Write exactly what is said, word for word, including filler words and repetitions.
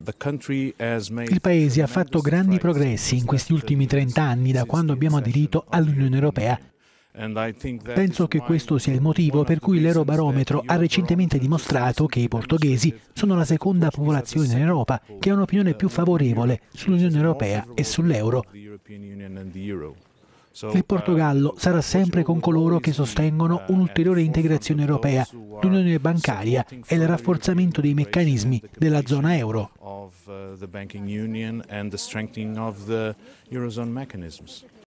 Il Paese ha fatto grandi progressi in questi ultimi trent'anni da quando abbiamo aderito all'Unione Europea. Penso che questo sia il motivo per cui l'Eurobarometro ha recentemente dimostrato che i portoghesi sono la seconda popolazione in Europa che ha un'opinione più favorevole sull'Unione Europea e sull'euro. Il Portogallo sarà sempre con coloro che sostengono un'ulteriore integrazione europea, l'unione bancaria e il rafforzamento dei meccanismi della zona euro.